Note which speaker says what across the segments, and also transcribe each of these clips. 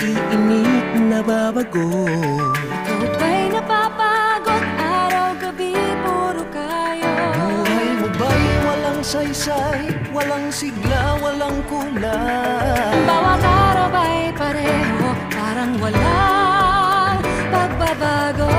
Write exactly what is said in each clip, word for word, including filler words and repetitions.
Speaker 1: init na babago.
Speaker 2: Ikaw ba'y napapagod? Araw-gabi puro kayo.
Speaker 1: Buhay mo ba'y walang saysay, walang sigla, walang kulay?
Speaker 2: Bawat araw ba'y pareho, parang walang pagbabago?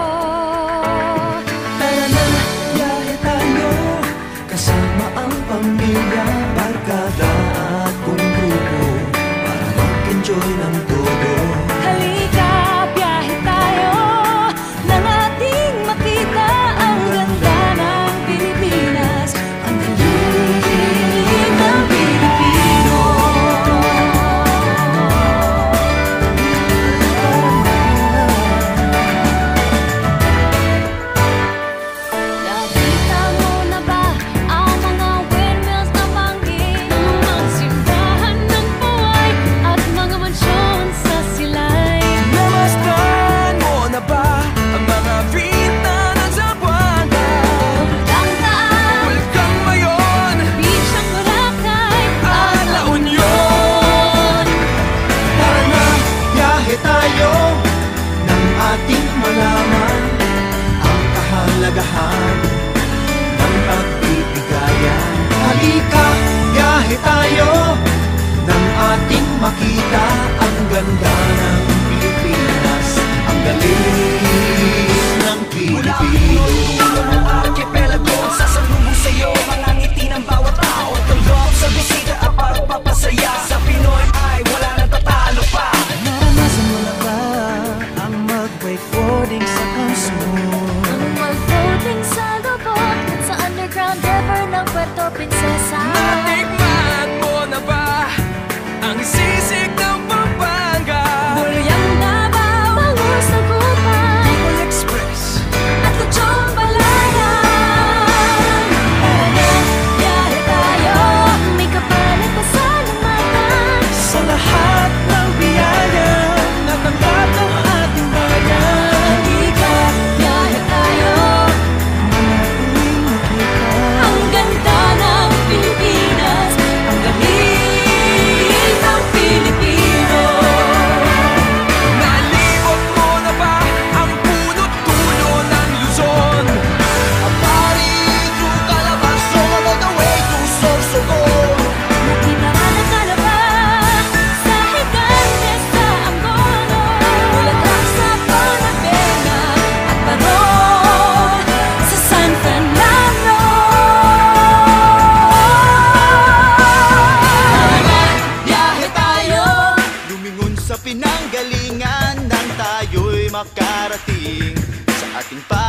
Speaker 1: Tara na, biyahe tayo, kasama ang pamilya, barkada at buong grupo, para mag-enjoy ng todo.
Speaker 2: Halika, biyahe tayo, nang ating makita ang ganda ng Pilipinas, ang galing ng Pilipino. Nakita mo na ba ang mga windmills na bangin, mga simbahan ng buhay at mga mansyon sa silay?
Speaker 1: Namastan mo na ba ang mga vita ng Zamboanga?
Speaker 2: Ang daan,
Speaker 1: Bulkang Mayon
Speaker 2: beach ng Boracay
Speaker 1: at La Union. Tara na, biyahe tayo, nang ating malaman ang kahalagahan ng pagbibigayan. Halika, biyahe tayo, nang ating makita ang ganda ng Pilipinas, ang galing ng Pilipino.
Speaker 3: Ang archipelago, sasalubong sa'yo mga ngiti ng bawat tao. Tumbok sa bisita at pagpapasaya, sa Pinoy ay wala nang tatalo pa.
Speaker 1: Naranasan mo na ba ang mag-wakeboarding sa Kasibu?
Speaker 2: ang mag-floating sa lubog sa underground river ng Puerto Princesa.
Speaker 1: Natikman mo na ba ang sisig ng Pampanga?
Speaker 2: Bulyang Davao, bangus na Gupan
Speaker 1: Bicol Express
Speaker 2: at Kutsong Palayan. Tara na, biyahe tayo, may kapalit pa sa lamatan.
Speaker 1: sa lahat ng biyaya na tanggap ng ating bayan.
Speaker 2: Halika, biyahe tayo,
Speaker 1: Tuwing makita
Speaker 2: ang ganda ng Pilipinas, ang galing ng Pilipino.
Speaker 1: Nalibot mo na ba ang punot dulo ng Luzon? Aparito, Calabarzon, all the way to Sorsogon.
Speaker 2: Nakita ka na kalaba sa higante sa Angono, bulaklak sa Ponabena at Barón sa San Fernando. Tara, biyahe tayo,
Speaker 1: Lumingon sa pinanggalingan nang tayo'y makarating sa ating